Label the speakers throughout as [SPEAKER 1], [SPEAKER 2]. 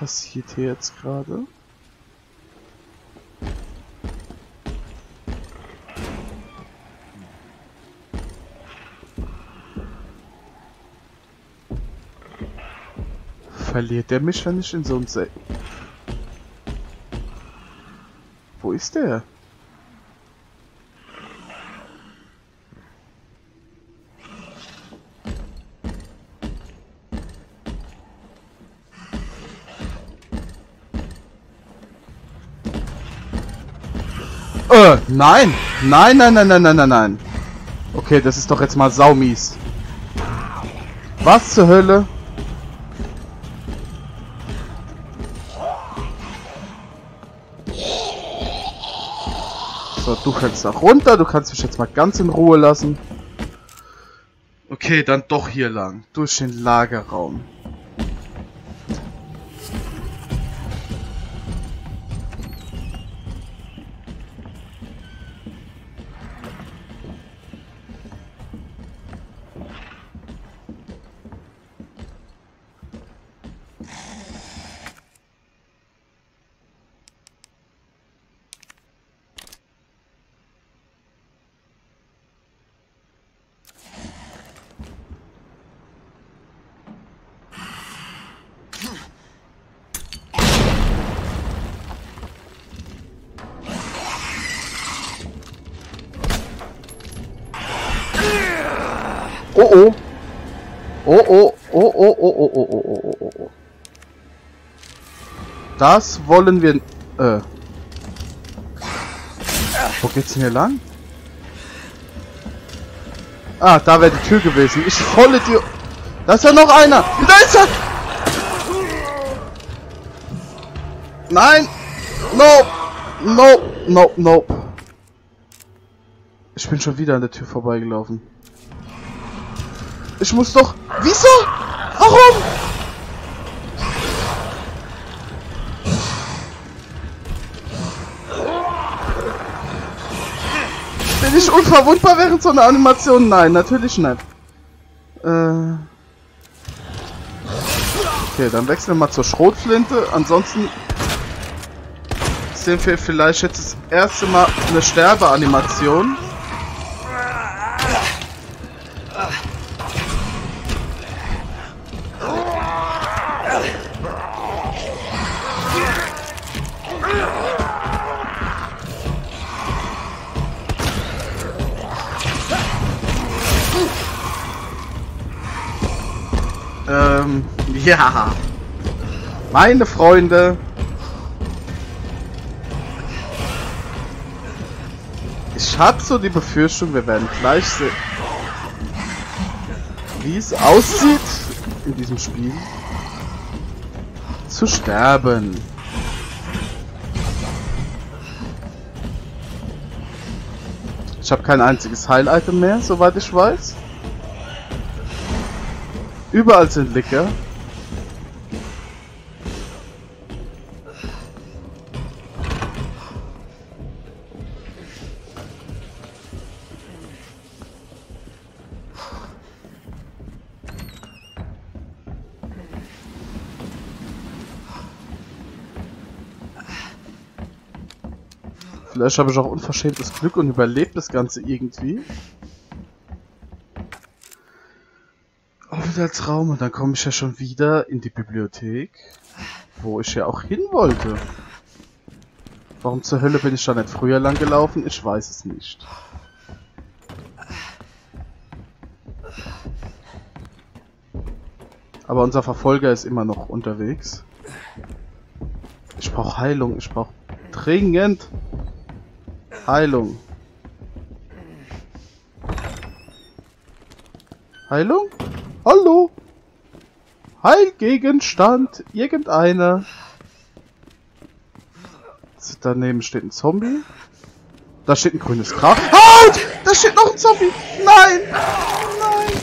[SPEAKER 1] passiert hier jetzt gerade? Verliert der mich, wenn ich in so ein Wo ist der? Nein! Nein, nein, nein, nein, nein, nein, nein. Okay, das ist doch jetzt mal saumies. Was zur Hölle? So, du fällst da runter. Du kannst mich jetzt mal ganz in Ruhe lassen. Okay, dann doch hier lang. Durch den Lagerraum. Oh oh. Oh oh. Oh oh oh oh oh oh oh oh oh. Das wollen wir. Wo geht's denn hier lang? Ah, da wäre die Tür gewesen. Ich volle die. Da ist ja noch einer. Da ist er. Nein. Nope. Nope. Nope. Nope. Ich bin schon wieder an der Tür vorbeigelaufen. Ich muss doch... Wieso? Warum? Bin ich unverwundbar während so einer Animation? Nein, natürlich nicht. Okay, dann wechseln wir mal zur Schrotflinte. Ansonsten sehen wir vielleicht jetzt das erste Mal eine Sterbeanimation. Ja. Meine Freunde. Ich habe so die Befürchtung, wir werden gleich sehen, wie es aussieht in diesem Spiel zu sterben. Ich habe kein einziges Heil-Item mehr, soweit ich weiß. Überall sind Licker. Vielleicht habe ich auch unverschämtes Glück und überlebt das Ganze irgendwie. Aufenthaltsraum und dann komme ich ja schon wieder in die Bibliothek, wo ich ja auch hin wollte. Warum zur Hölle bin ich da nicht früher lang gelaufen? Ich weiß es nicht. Aber unser Verfolger ist immer noch unterwegs. Ich brauche Heilung. Ich brauche dringend Heilung. Heilung? Hallo? Heilgegenstand? Irgendeiner? Daneben steht ein Zombie. Da steht ein grünes Gras. Halt! Da steht noch ein Zombie! Nein! Nein!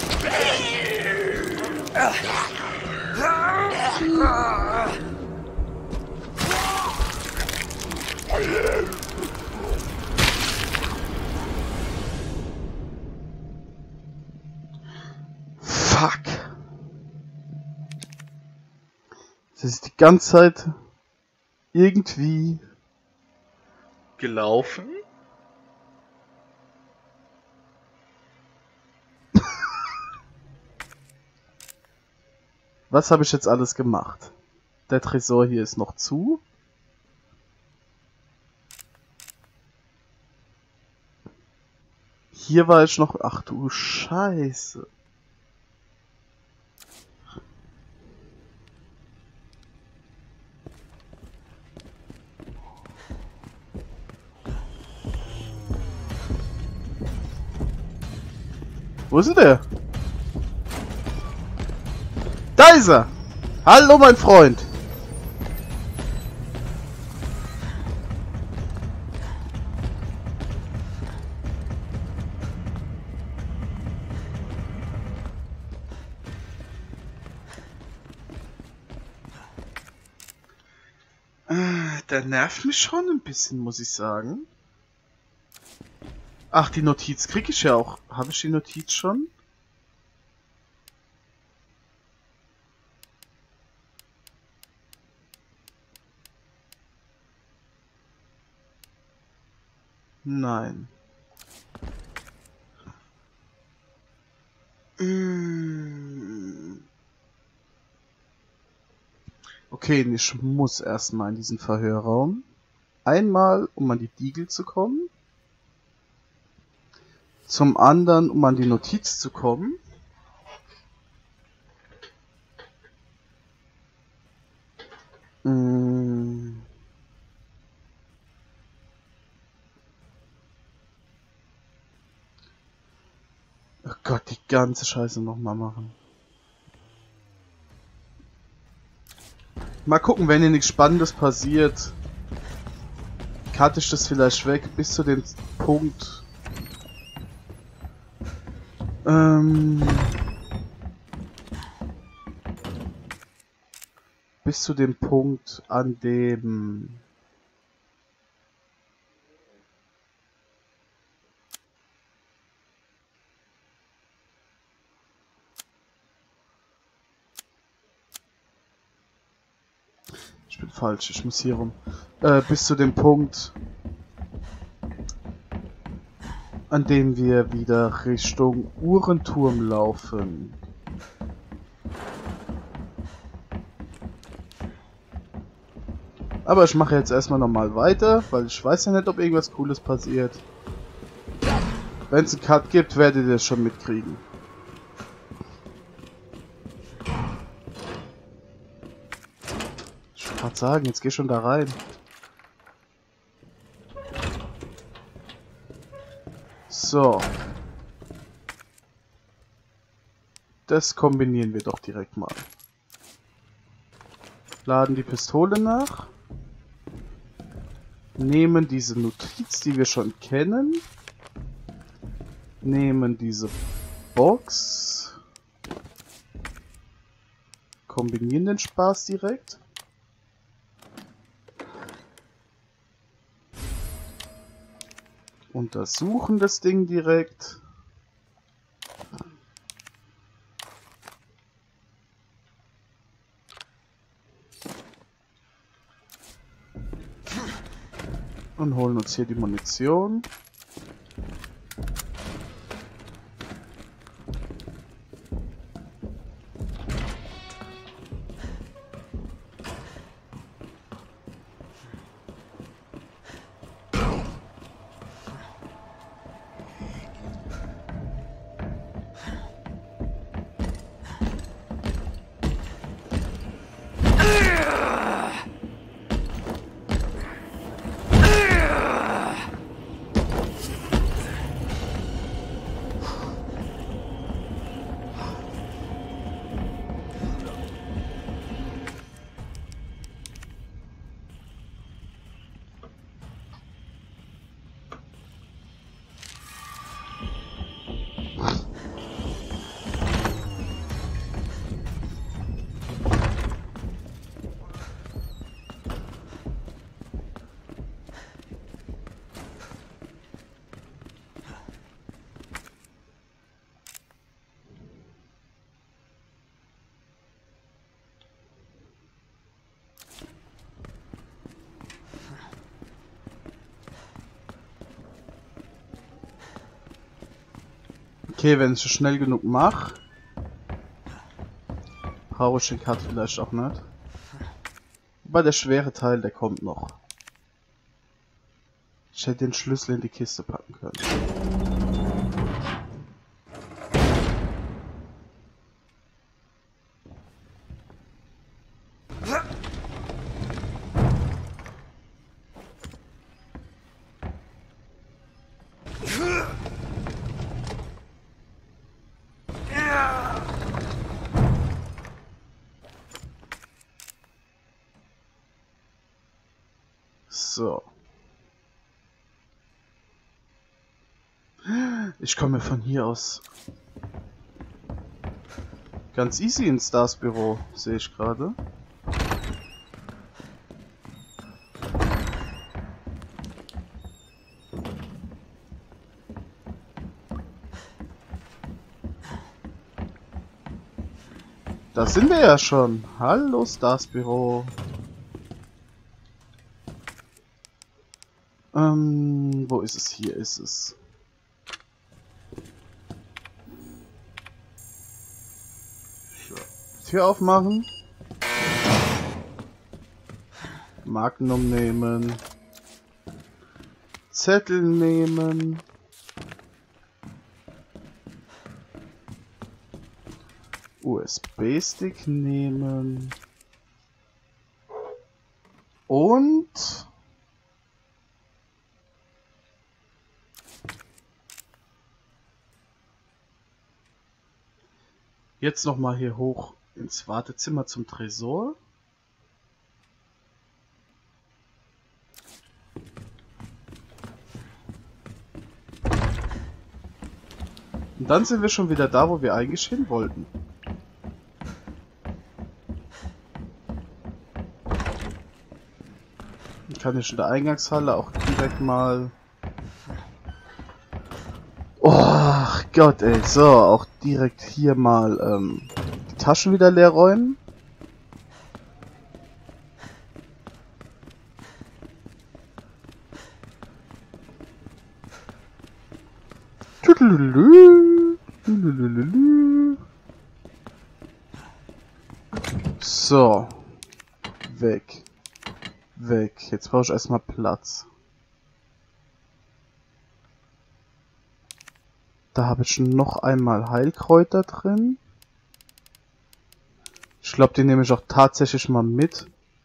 [SPEAKER 1] Fuck. Das ist die ganze Zeit irgendwie gelaufen. Was habe ich jetzt alles gemacht? Der Tresor hier ist noch zu. Hier war ich noch... Ach du Scheiße. Wo ist denn der? Da ist er! Hallo, mein Freund! Der nervt mich schon ein bisschen, muss ich sagen. Ach, die Notiz kriege ich ja auch. Habe ich die Notiz schon? Nein. Okay, ich muss erstmal in diesen Verhörraum. Einmal, um an die Diegel zu kommen. Zum anderen, um an die Notiz zu kommen. Oh Gott, die ganze Scheiße nochmal machen. Mal gucken, wenn hier nichts Spannendes passiert, cutte ich das vielleicht weg bis zu dem Punkt. Bis zu dem Punkt, an dem ich bin falsch, ich muss hier rum. Bis zu dem Punkt, an dem wir wieder Richtung Uhrenturm laufen. Aber ich mache jetzt erstmal nochmal weiter, weil ich weiß ja nicht, ob irgendwas Cooles passiert. Wenn es einen Cut gibt, werdet ihr das schon mitkriegen. Ich wollte gerade sagen, jetzt geh schon da rein. So. Das kombinieren wir doch direkt mal. Laden die Pistole nach. Nehmen diese Notiz, die wir schon kennen. Nehmen diese Box. Kombinieren den Spaß direkt. Untersuchen das Ding direkt. Und holen uns hier die Munition. Okay, wenn ich es schnell genug mache, brauche ich den Cut vielleicht auch nicht. Aber der schwere Teil, der kommt noch. Ich hätte den Schlüssel in die Kiste packen können. So. Ich komme von hier aus ganz easy ins Stars Büro, sehe ich gerade. Da sind wir ja schon. Hallo Stars Büro. Wo ist es? Hier ist es. So. Tür aufmachen. Magnum nehmen. Zettel nehmen. USB-Stick nehmen. Und jetzt nochmal hier hoch ins Wartezimmer zum Tresor. Und dann sind wir schon wieder da, wo wir eigentlich hin wollten. Dann kann ich in der Eingangshalle auch direkt mal... Oh Gott, ey. So, auch direkt hier mal die Taschen wieder leer räumen. So. Weg. Weg. Jetzt brauche ich erstmal Platz. Da habe ich noch einmal Heilkräuter drin. Ich glaube, die nehme ich auch tatsächlich mal mit.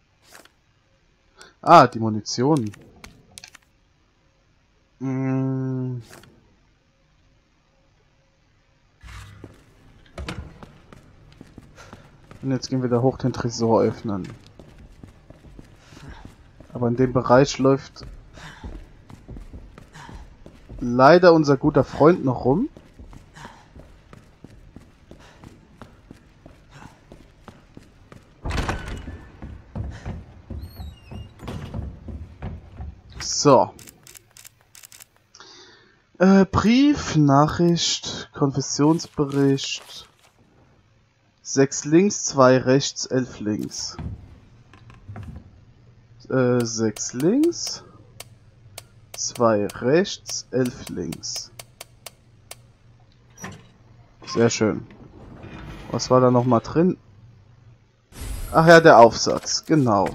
[SPEAKER 1] Ah, die Munition. Und jetzt gehen wir da hoch den Tresor öffnen. Aber in dem Bereich läuft leider unser guter Freund noch rum. So. Brief, Nachricht, Konfessionsbericht. 6 links, 2 rechts, 11 links. 6 links, 2 rechts, 11 links. Sehr schön. Was war da nochmal drin? Ach ja, der Aufsatz, genau.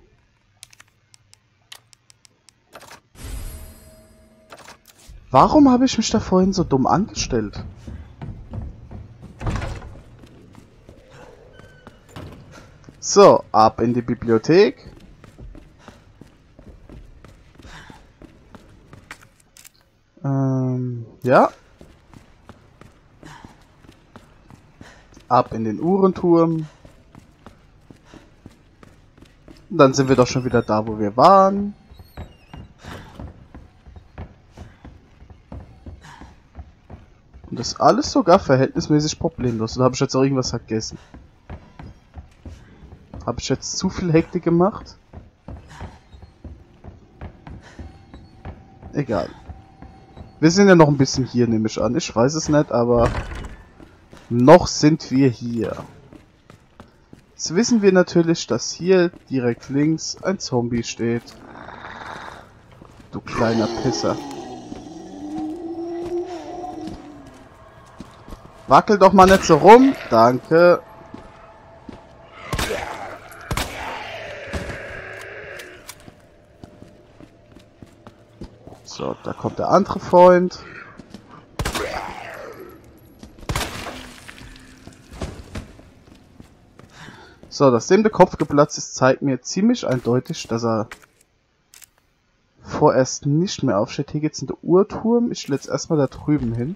[SPEAKER 1] Warum habe ich mich da vorhin so dumm angestellt? So, ab in die Bibliothek. Ja. Ab in den Uhrenturm. Und dann sind wir doch schon wieder da, wo wir waren. Und das alles sogar verhältnismäßig problemlos. Oder habe ich jetzt auch irgendwas vergessen? Habe ich jetzt zu viel Hektik gemacht? Egal. Wir sind ja noch ein bisschen hier, nehme ich an. Ich weiß es nicht, aber noch sind wir hier. Jetzt wissen wir natürlich, dass hier direkt links ein Zombie steht. Du kleiner Pisser. Wackel doch mal nicht so rum. Danke. So, da kommt der andere Freund. So, dass dem der Kopf geplatzt ist, zeigt mir ziemlich eindeutig, dass er vorerst nicht mehr aufsteht. Hier geht's in den Uhrturm. Ich stelle jetzt erstmal da drüben hin.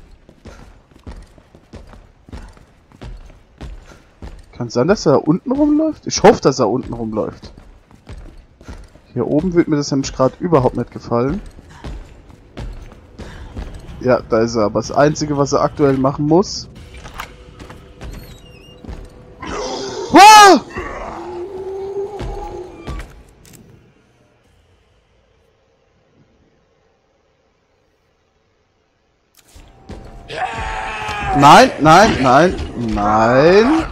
[SPEAKER 1] Kann sein, dass er da unten rumläuft? Ich hoffe, dass er unten rumläuft. Hier oben wird mir das nämlich gerade überhaupt nicht gefallen. Ja, da ist er. Aber das Einzige, was er aktuell machen muss... Ah! Nein, nein, nein, nein.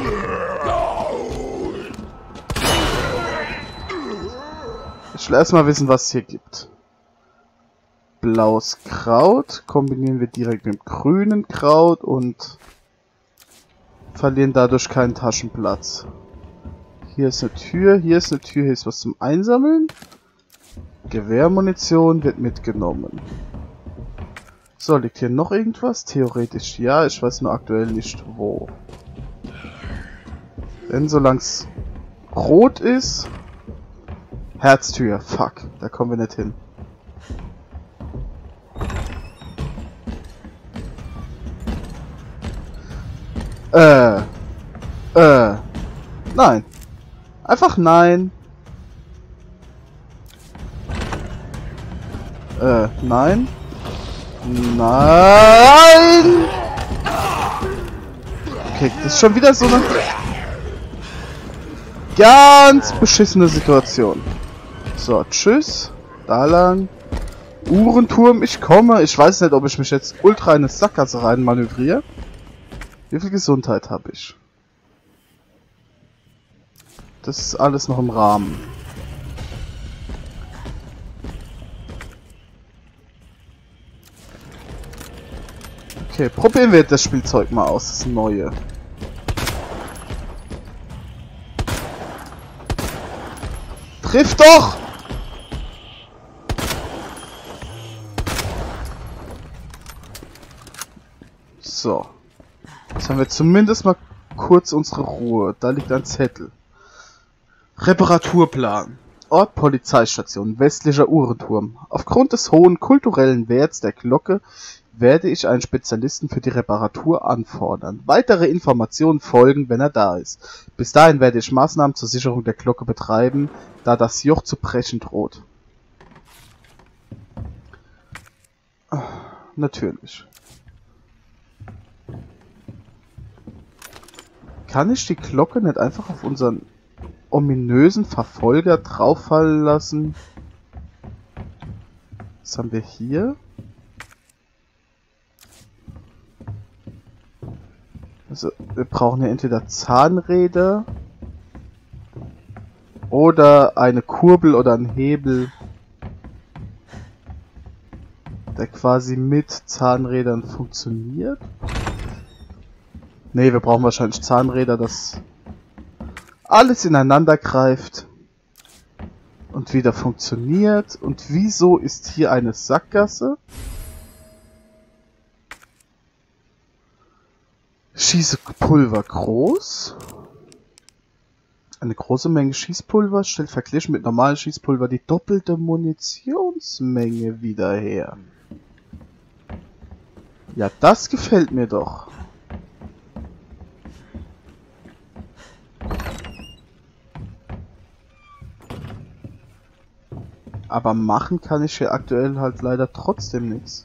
[SPEAKER 1] Ich will erstmal wissen, was es hier gibt. Blaues Kraut kombinieren wir direkt mit dem grünen Kraut und verlieren dadurch keinen Taschenplatz. Hier ist eine Tür, hier ist eine Tür, hier ist was zum Einsammeln. Gewehrmunition wird mitgenommen. So, liegt hier noch irgendwas? Theoretisch ja, ich weiß nur aktuell nicht wo. Denn solange es rot ist... Herztür, fuck, da kommen wir nicht hin. Nein. Einfach nein. Nein. Nein! Okay, das ist schon wieder so eine ganz beschissene Situation. So, tschüss. Da lang. Uhrenturm, ich komme. Ich weiß nicht, ob ich mich jetzt ultra in eine Sackgasse rein manövriere. Wie viel Gesundheit habe ich? Das ist alles noch im Rahmen. Okay, probieren wir das Spielzeug mal aus, das neue. Triff doch! So. Jetzt haben wir zumindest mal kurz unsere Ruhe. Da liegt ein Zettel. Reparaturplan. Ort Polizeistation, westlicher Uhrenturm. Aufgrund des hohen kulturellen Werts der Glocke werde ich einen Spezialisten für die Reparatur anfordern. Weitere Informationen folgen, wenn er da ist. Bis dahin werde ich Maßnahmen zur Sicherung der Glocke betreiben, da das Joch zu brechen droht. Natürlich. Kann ich die Glocke nicht einfach auf unseren ominösen Verfolger drauffallen lassen? Was haben wir hier? Also, wir brauchen ja entweder Zahnräder oder eine Kurbel oder einen Hebel, der quasi mit Zahnrädern funktioniert. Ne, wir brauchen wahrscheinlich Zahnräder, das alles ineinander greift und wieder funktioniert. Und wieso ist hier eine Sackgasse? Schießpulver groß. Eine große Menge Schießpulver stellt verglichen mit normalem Schießpulver die doppelte Munitionsmenge wieder her. Ja, das gefällt mir doch. Aber machen kann ich hier aktuell halt leider trotzdem nichts.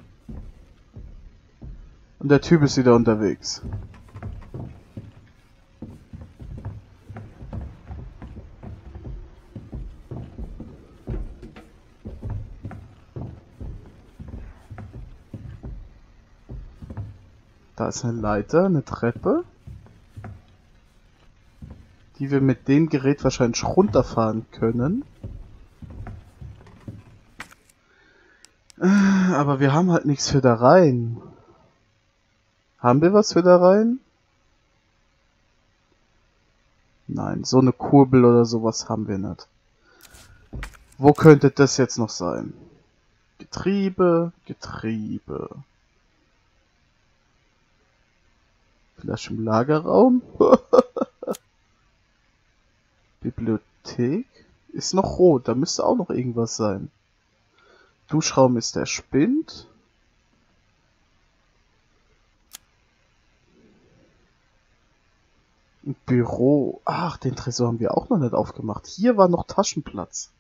[SPEAKER 1] Und der Typ ist wieder unterwegs. Da ist eine Leiter, eine Treppe, die wir mit dem Gerät wahrscheinlich runterfahren können. Aber wir haben halt nichts für da rein. Haben wir was für da rein? Nein, so eine Kurbel oder sowas haben wir nicht. Wo könnte das jetzt noch sein? Getriebe, Getriebe. Vielleicht im Lagerraum? Bibliothek? Ist noch rot, da müsste auch noch irgendwas sein. Duschraum ist der Spind. Ein Büro. Ach, den Tresor haben wir auch noch nicht aufgemacht. Hier war noch Taschenplatz.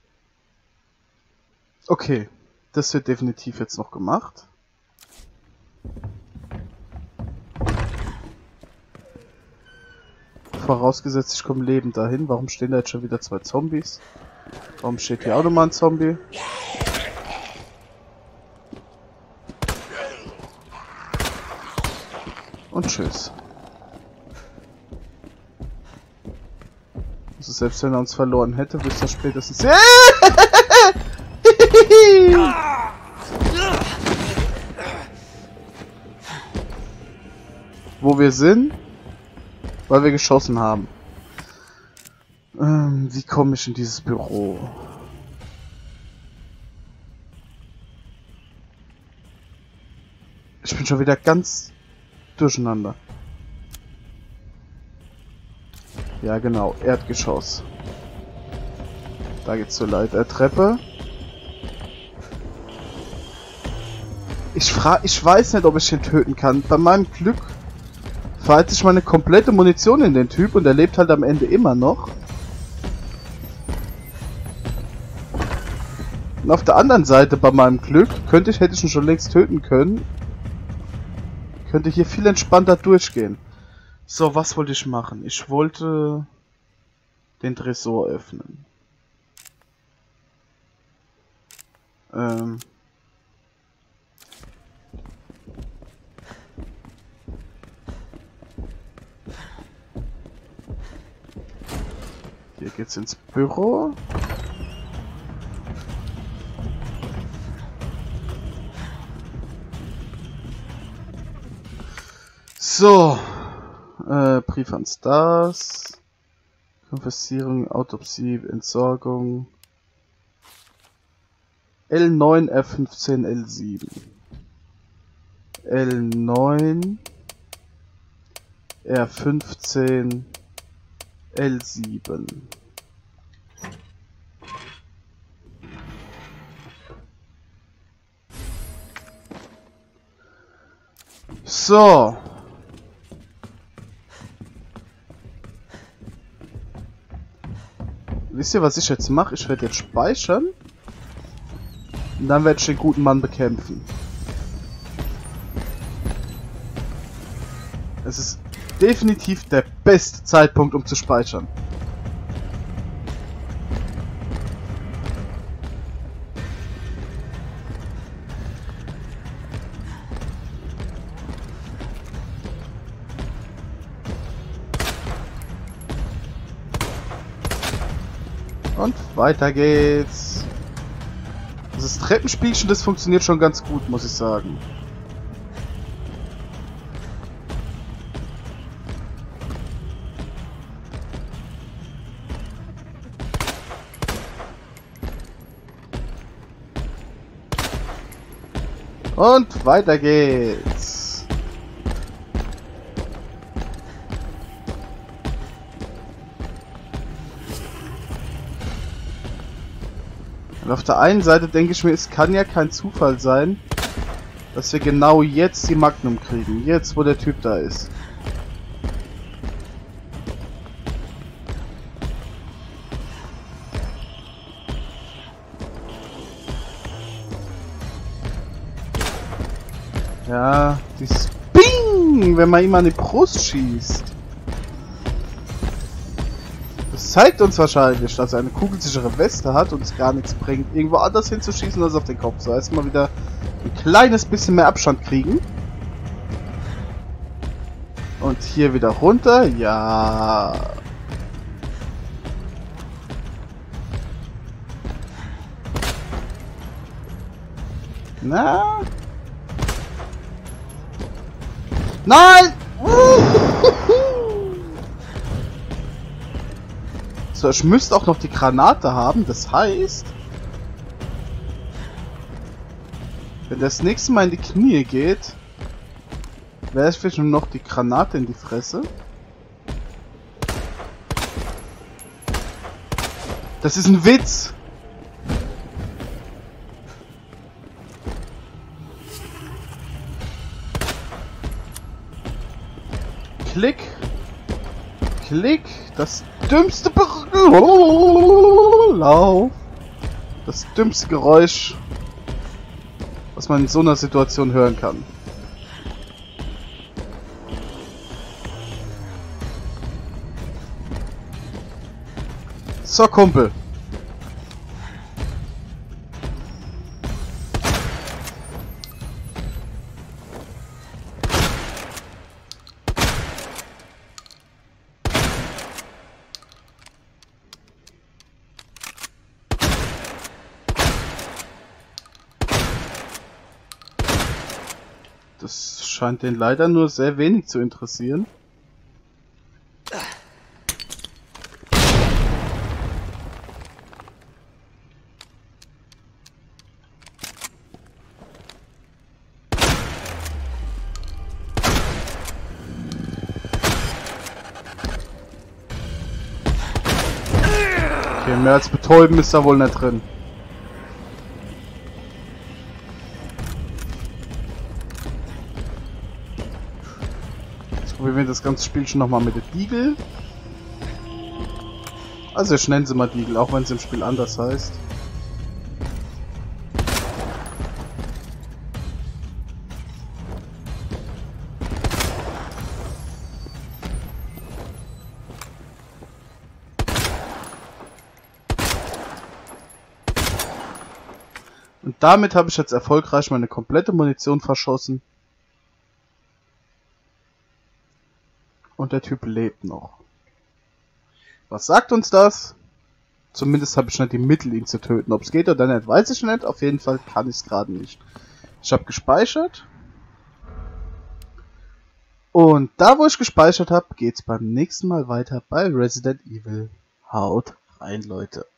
[SPEAKER 1] Okay, das wird definitiv jetzt noch gemacht. Vorausgesetzt, ich komme lebend dahin. Warum stehen da jetzt schon wieder 2 Zombies? Warum steht hier auch nochmal ein Zombie? Und tschüss. Also selbst wenn er uns verloren hätte, wüsste er spätestens... Wo wir sind? Weil wir geschossen haben. Wie komme ich in dieses Büro? Ich bin schon wieder ganz durcheinander. Ja genau, Erdgeschoss. Da geht's zur Leitertreppe. Ich weiß nicht, ob ich ihn töten kann. Bei meinem Glück verheizt sich meine komplette Munition in den Typ und er lebt halt am Ende immer noch. Und auf der anderen Seite, bei meinem Glück, hätte ich ihn schon längst töten können. Könnte hier viel entspannter durchgehen. So, was wollte ich machen? Ich wollte den Tresor öffnen. Hier geht's ins Büro. So. Brief an Stars. Konfessierung, Autopsie, Entsorgung. L9, R15, L7. L9, R15, L7. So. Wisst ihr, was ich jetzt mache? Ich werde jetzt speichern. Und dann werde ich den guten Mann bekämpfen. Es ist definitiv der beste Zeitpunkt, um zu speichern. Und weiter geht's. Das Treppenspielchen, das funktioniert schon ganz gut, muss ich sagen. Und weiter geht's. Und auf der einen Seite denke ich mir, es kann ja kein Zufall sein, dass wir genau jetzt die Magnum kriegen. Jetzt, wo der Typ da ist. Ja, dieses Bing, wenn man ihm an die Brust schießt. Das zeigt uns wahrscheinlich, dass er eine kugelsichere Weste hat und es gar nichts bringt, irgendwo anders hinzuschießen als auf den Kopf. So, erstmal wieder ein kleines bisschen mehr Abstand kriegen. Und hier wieder runter. Ja. Nein! So, ich müsste auch noch die Granate haben. Das heißt, wenn das nächste Mal in die Knie geht, wäre ich vielleicht nur noch die Granate in die Fresse. Das ist ein Witz! Klick! Klick! Das dümmste Lauf! Das dümmste Geräusch, was man in so einer Situation hören kann. So, Kumpel. Das scheint den leider nur sehr wenig zu interessieren. Okay, mehr als betäuben ist da wohl nicht drin. Probieren wir das ganze Spiel schon nochmal mit der Deagle. Also ich nenne sie mal Deagle, auch wenn es im Spiel anders heißt. Und damit habe ich jetzt erfolgreich meine komplette Munition verschossen. Und der Typ lebt noch. Was sagt uns das? Zumindest habe ich nicht die Mittel, ihn zu töten. Ob es geht oder nicht, weiß ich nicht. Auf jeden Fall kann ich es gerade nicht. Ich habe gespeichert. Und da, wo ich gespeichert habe, geht es beim nächsten Mal weiter bei Resident Evil. Haut rein, Leute.